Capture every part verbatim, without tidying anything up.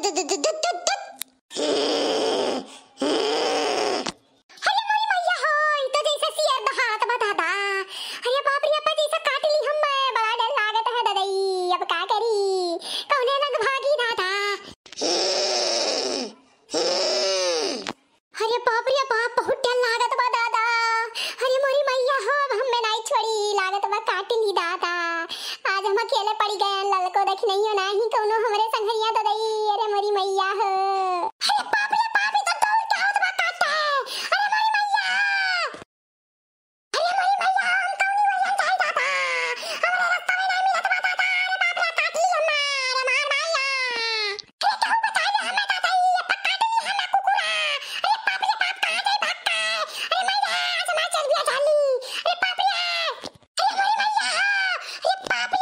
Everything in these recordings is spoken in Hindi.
अकेले पड़ी गए ललको देख नहीं हो नहीं कोनो हमरे संघरिया तो दई। अरे मोरी मैया हो, अरे बाप रे बाप, इधर दौड़ के आओ दबा काटता है। अरे मोरी मैया, अरे मोरी मैया, हम कौनी वैया जाई जाता हमरे रास्ता में नहीं मिलत बता दा। अरे बाप रे काट ली हमार हमार मैया, अरे कहू बचाई ले हमें दादा, ये पक्का नहीं हमें कुकुरा। अरे बाप रे बाप, कहां गई भागता है। अरे मैया समाज चल गया जाली। अरे बाप रे, अरे मोरी मैया, अरे बाप रे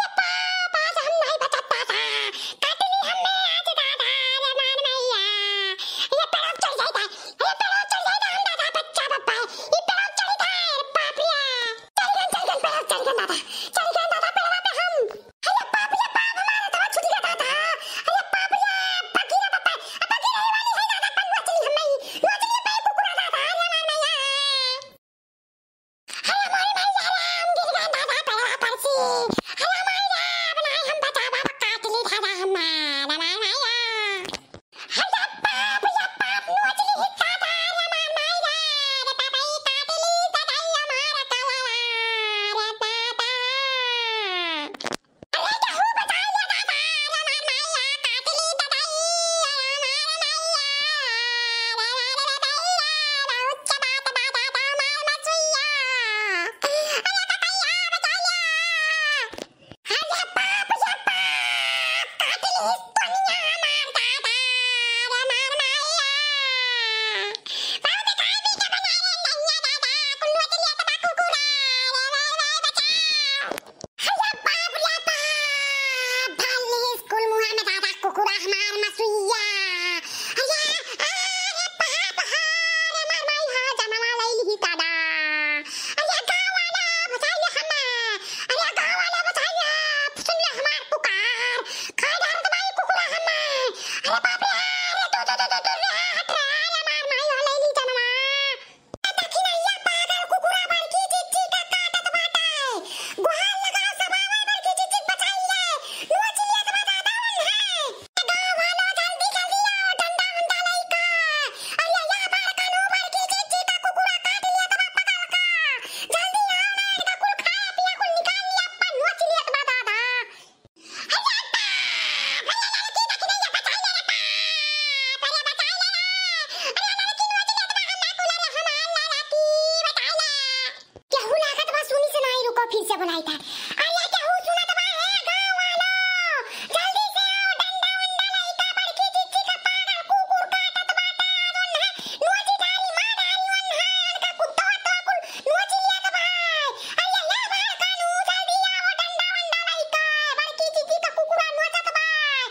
फिर से बुलाई था। अरे क्या हूँ सुना दबा है गाँव वालों, जल्दी से आओ, डंडा वंडा लइका बड़की चिच्ची का पागल कुकुर काटत बाटा वन है नोची डाली मां डाली वन है अनका कुत्ता तो कुल नोची लिया दबा। अरे ला बार कानू जल्दी आओ, डंडा वंडा लइका बड़की चिच्ची का कुकुरा नोचत बा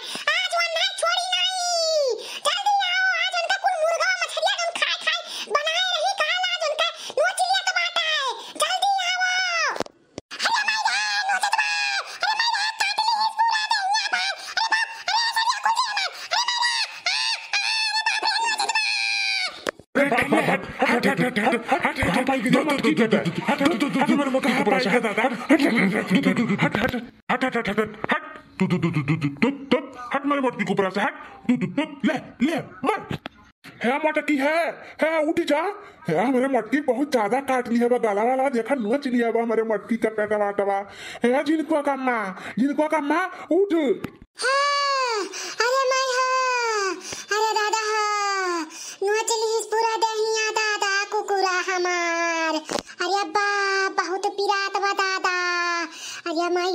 आज वन है छोड़ी नहीं। जल्दी आओ, आज उनका कुल मुर्गा मछलियां हम खाए खाए बनाए रही काल आज उनका नोची लिया दबाता है। जल्दी आओ, मटकी है है उठ जा है। हमारे मटकी बहुत ज्यादा काट ली है, गला वाला देखा नोच लिया है हमारे मटकी का पेटवा टवा है। जिनको का माँ जिनको का माँ उठ। अरे मैं अरे दादा नोच ली पूरा दहिया दादा कुकुरा हमार। अरे अब्बा बहुत पिरात बा दादा। अरे मैं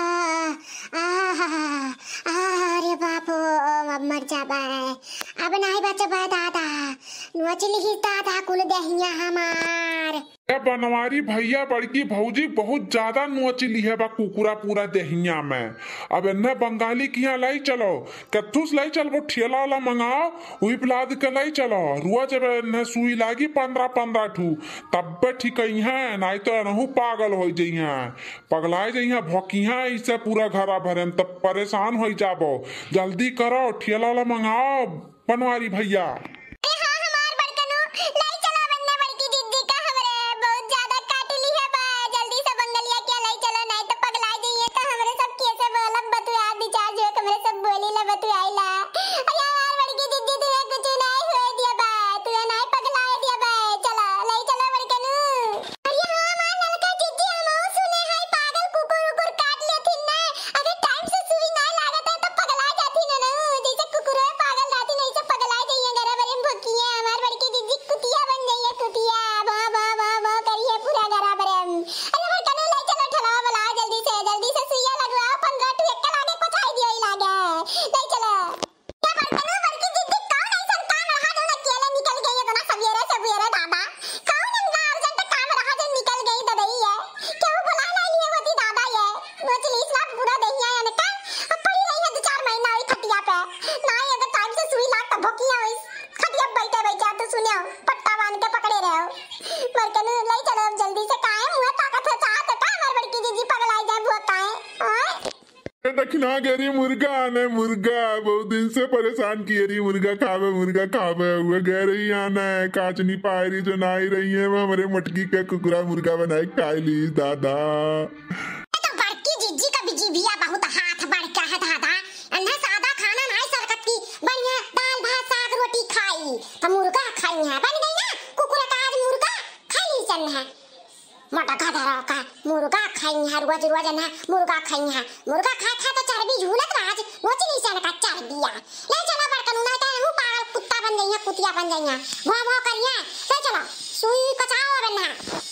अरे बापो अब मर जाबा अब नहीं बचबा दादा। नोच ली दादा कुल दहिया हमार। ए बनवारी भैया बड़की भौजी बहुत ज्यादा नोचली है बा कुकुरा पूरा देहिया में। अब इन्हें बंगाली की यहाँ लाई चलो, कत्थुस लाई चल वो ठेला वाला मंगाओ, वही पिलाद के लाई चलो। रुआ जब इन्हें सुई लागी पंद्रह पंद्रह ठू तब पे ठीक है, नहीं तो नहु पागल हो जाइए, पगलाए जाइए भौकिया इससे पूरा घरा भरे तब परेशान हो जाबो। जल्दी करो ठेला वाला मंगाओ बनवारी भैया। दक्षिणा गेरी मुर्गा आने मुर्गा बहुत दिन से परेशान किए रही, मुर्गा खावे मुर्गा खावे हुए गह रही आना है काच नहीं पाए रही जो ना ही रही है वो हमारे मटकी का कुकुरा मुर्गा बनाए खाई ली दादा। तो बड़की जिज्जी का बिजी भैया बहुत हाथ बढ़ है दादा, अन्ना सादा खाना नहीं सरकत की बढ़िया दाल भात साग रोटी खाई तो मुर्गा खाई है बन गई ना कुकुरा का आज मुर्गा खाई चल है मोटा गाधा का मुर्गा खाई है रोज रोज ना मुर्गा खाई है मुर्गा खा खा तो चर्बी झूलत राज नोच नहीं सन का चर्बिया ले चलो बड़कन ना तो हूं पागल कुत्ता बन जाइए कुतिया बन जाइए भौ भौ करिए ले चलो सुई कचाओ बना।